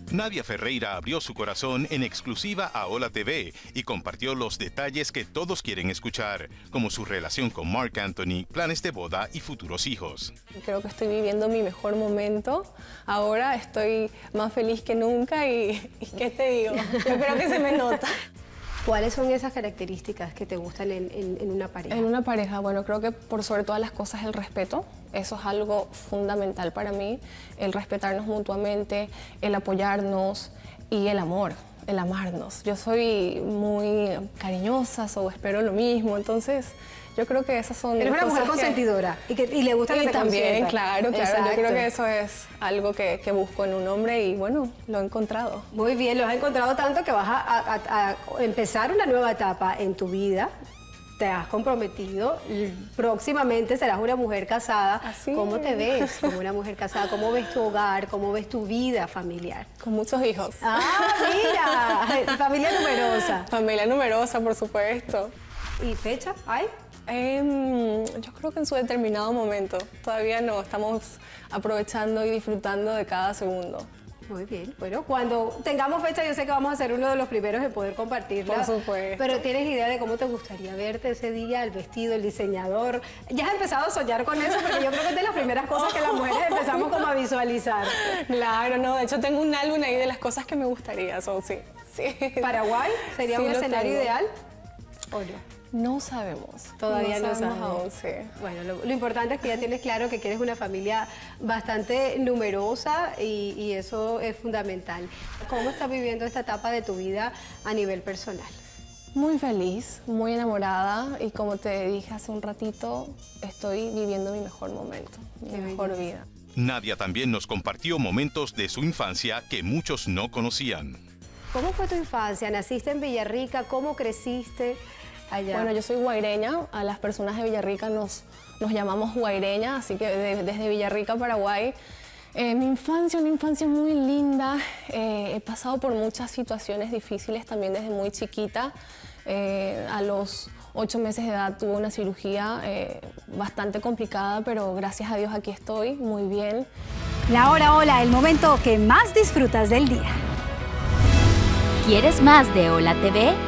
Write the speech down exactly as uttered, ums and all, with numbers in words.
Nadia Ferreira abrió su corazón en exclusiva a Hola T V y compartió los detalles que todos quieren escuchar, como su relación con Marc Anthony, planes de boda y futuros hijos. Creo que estoy viviendo mi mejor momento. Ahora estoy más feliz que nunca y, y ¿qué te digo? Yo creo que se me nota. ¿Cuáles son esas características que te gustan en, en, en una pareja? En una pareja, bueno, creo que por sobre todas las cosas el respeto. Eso es algo fundamental para mí, el respetarnos mutuamente, el apoyarnos y el amor, el amarnos. Yo soy muy cariñosa, o espero lo mismo, entonces yo creo que esas son Eres una mujer cosas que- consentidora y, que, y le gusta que Y te también, consientan. claro, claro. Exacto. Yo creo que eso es algo que, que busco en un hombre y bueno, lo he encontrado. Muy bien, lo has encontrado tanto que vas a, a- a empezar una nueva etapa en tu vida. Te has comprometido, próximamente serás una mujer casada. Así ¿Cómo es. te ves como una mujer casada? ¿Cómo ves tu hogar? ¿Cómo ves tu vida familiar? Con muchos hijos. ¡Ah, mira! Familia numerosa. Familia numerosa, por supuesto. ¿Y fecha? ¿Hay? Em, yo creo que en su determinado momento. Todavía no, estamos aprovechando y disfrutando de cada segundo. Muy bien. Bueno, cuando tengamos fecha, yo sé que vamos a ser uno de los primeros en poder compartirla. Por supuesto. Pero ¿tienes idea de cómo te gustaría verte ese día? El vestido, el diseñador. ¿Ya has empezado a soñar con eso? Porque yo creo que es de las primeras cosas que las mujeres empezamos como a visualizar. Claro, no, de hecho tengo un álbum ahí de las cosas que me gustaría, so, sí. sí. ¿Paraguay sería Sí, un lo escenario tengo. ideal o no? No sabemos. Todavía no, sabemos sabes. aún, sí. Bueno, lo, lo importante es que ya tienes claro que quieres una familia bastante numerosa y, y eso es fundamental. ¿Cómo estás viviendo esta etapa de tu vida a nivel personal? Muy feliz, muy enamorada y como te dije hace un ratito, estoy viviendo mi mejor momento, mi Qué mejor belleza. vida. Nadia también nos compartió momentos de su infancia que muchos no conocían. ¿Cómo fue tu infancia? ¿Naciste en Villarrica? ¿Cómo creciste allá? Bueno, yo soy guaireña, a las personas de Villarrica nos, nos llamamos guaireña, así que de- desde Villarrica, Paraguay. Eh, mi infancia, una infancia muy linda, eh, he pasado por muchas situaciones difíciles también desde muy chiquita. Eh, a los ocho meses de edad tuve una cirugía eh, bastante complicada, pero gracias a Dios aquí estoy, muy bien. La hora hola, el momento que más disfrutas del día. ¿Quieres más de Hola T V?